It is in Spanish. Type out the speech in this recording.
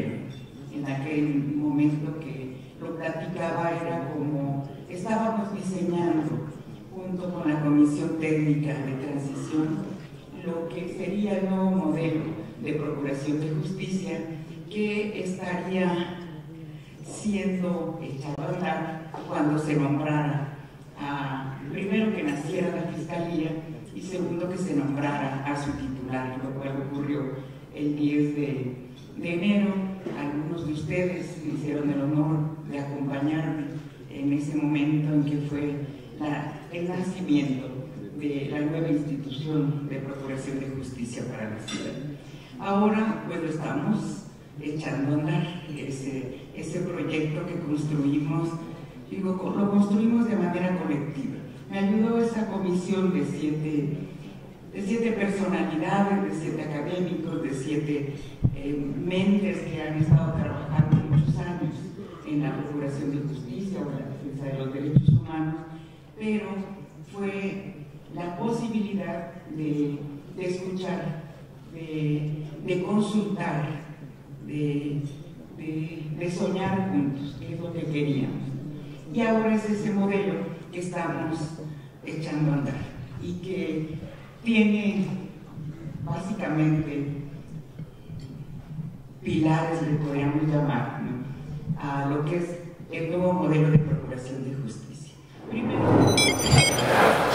modelo. En aquel momento que lo platicaba era como estábamos diseñando junto con la Comisión Técnica de Transición lo que sería el nuevo modelo de procuración de justicia que estaría siendo echado a andar cuando se nombrara primero que naciera la Fiscalía y segundo que se nombrara a su titular, lo cual ocurrió el 10 de enero. Algunos de ustedes me hicieron el honor de acompañarme en ese momento en que fue el nacimiento de la nueva institución de Procuración de Justicia para la ciudad. Ahora pues lo estamos echando a andar, ese proyecto que construimos, lo construimos de manera colectiva. Me ayudó esa comisión de siete personalidades, de 7 académicos, de 7 mentes que han estado trabajando muchos años en la Procuración de Justicia o en la defensa de los derechos humanos, pero fue la posibilidad de escuchar, de consultar, de soñar juntos, que es lo que queríamos. Y ahora es ese modelo que estamos echando a andar y que tiene básicamente pilares, le podríamos llamar, ¿no?, a lo que es el nuevo modelo de procuración de justicia. Primero,